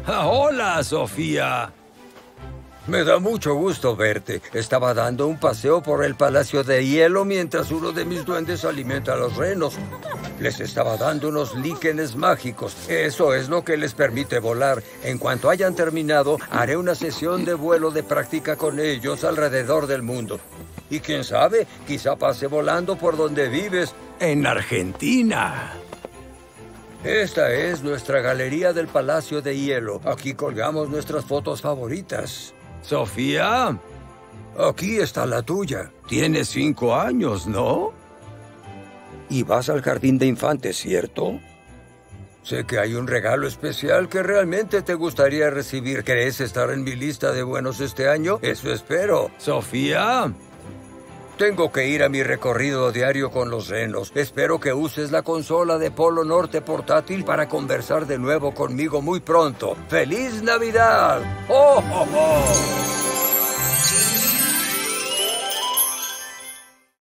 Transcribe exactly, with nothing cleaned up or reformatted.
Ah, hola, Sofía. Me da mucho gusto verte. Estaba dando un paseo por el Palacio de Hielo mientras uno de mis duendes alimenta a los renos. Les estaba dando unos líquenes mágicos. Eso es lo que les permite volar. En cuanto hayan terminado, haré una sesión de vuelo de práctica con ellos alrededor del mundo. Y quién sabe, quizá pase volando por donde vives. En Argentina. Esta es nuestra galería del Palacio de Hielo. Aquí colgamos nuestras fotos favoritas. Sofía, Aquí está la tuya. tienes cinco años, ¿no? Y vas al jardín de infantes, ¿cierto? Sé que hay un regalo especial que realmente te gustaría recibir. ¿Querés estar en mi lista de buenos este año? Eso espero. Sofía, Tengo que ir a mi recorrido diario con los renos. Espero que uses la consola de Polo Norte portátil para conversar de nuevo conmigo muy pronto. ¡Feliz Navidad! ¡Oh, oh, oh!